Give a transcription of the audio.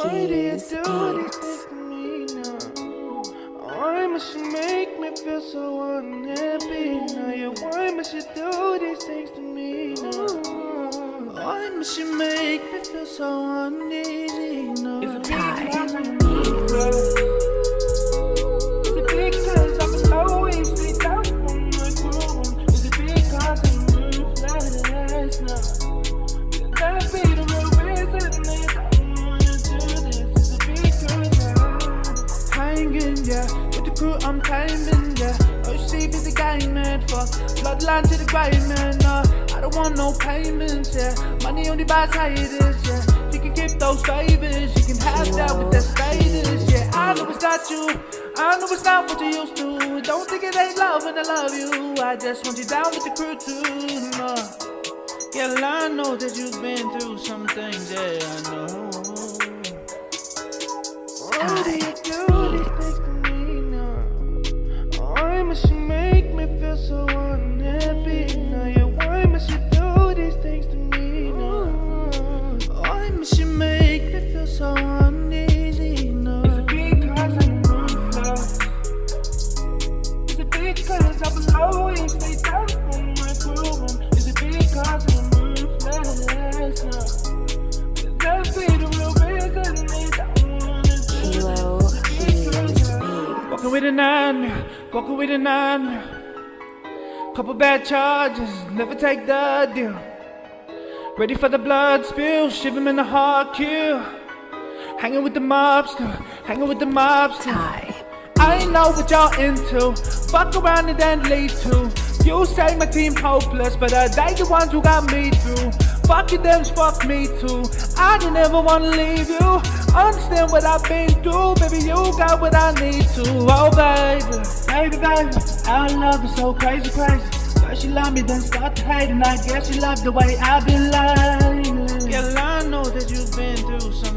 Why do you do these things to me now? Why must you make me feel so unhappy now? Yeah, why must you do these things to me now? Why must you make me feel so uneasy now? Is it because I'm Is it because I'm always stay down on my groove? Is it because I'm ruthless now? That be the real reason that I wanna do this. Is it because I'm hanging, yeah, with the crew I'm timing, yeah. OC be the guy, man, fuck bloodline to the grind, man, I don't want no payments, yeah. Money only buys how it is, yeah. You can keep those favors, you can have that with that status, yeah. I know it's not you, I know it's not what you used to. Don't think it ain't love when I love you. I just want you down with the crew too, Girl, I know that you've been through some things, yeah, I know. Why do you do these things to me now? Why must you make me feel so unhappy now? Yeah, why must you do these things to me now? Why must you make me feel so uneasy now? Is it because I'm ruthless? Is it because I will always stay down on my groove? Is it because I'm ruthless now? That be the real reason that I wanna do. Walking with a nine, walking with a nine. Couple bad charges, never take the deal. Ready for the blood spill, shiver in the hard kill. Hanging with the mobster, hanging with the mobster. I know what y'all into. Fuck around and then lead to. You say my team hopeless, but they the ones who got me through. Fuck you, them, fuck me too. I didn't ever wanna leave you. Understand what I've been through, baby. You got what I need to. Oh baby, baby, baby, our love is so crazy, crazy. First you love me, then start to hate, and I guess you love the way I've been lying. Girl, I know that you've been through something.